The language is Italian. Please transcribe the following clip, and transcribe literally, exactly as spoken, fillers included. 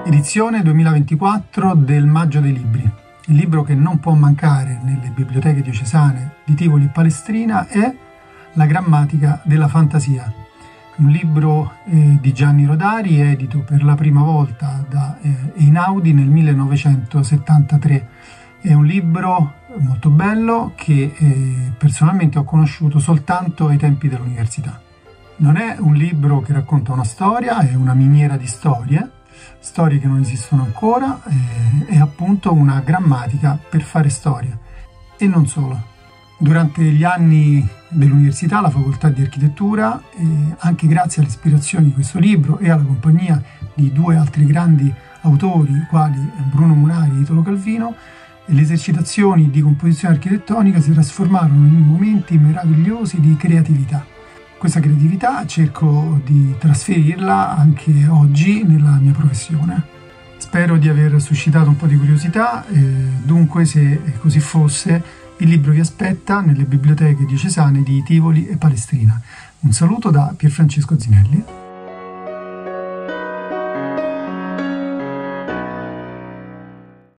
Edizione duemilaventiquattro del Maggio dei Libri. Il libro che non può mancare nelle biblioteche diocesane di Tivoli e Palestrina è La grammatica della fantasia, un libro eh, di Gianni Rodari, edito per la prima volta da eh, Einaudi nel millenovecentosettantatré. È un libro molto bello che eh, personalmente ho conosciuto soltanto ai tempi dell'università. Non è un libro che racconta una storia, è una miniera di storie, storie che non esistono ancora, eh, è appunto una grammatica per fare storia. E non solo. Durante gli anni dell'università, la facoltà di architettura, eh, anche grazie all'ispirazione di questo libro e alla compagnia di due altri grandi autori, quali Bruno Munari e Italo Calvino, le esercitazioni di composizione architettonica si trasformarono in momenti meravigliosi di creatività. Questa creatività cerco di trasferirla anche oggi nella mia professione. Spero di aver suscitato un po' di curiosità, eh, dunque se così fosse il libro vi aspetta nelle biblioteche diocesane di Tivoli e Palestrina. Un saluto da Pierfrancesco Zinelli.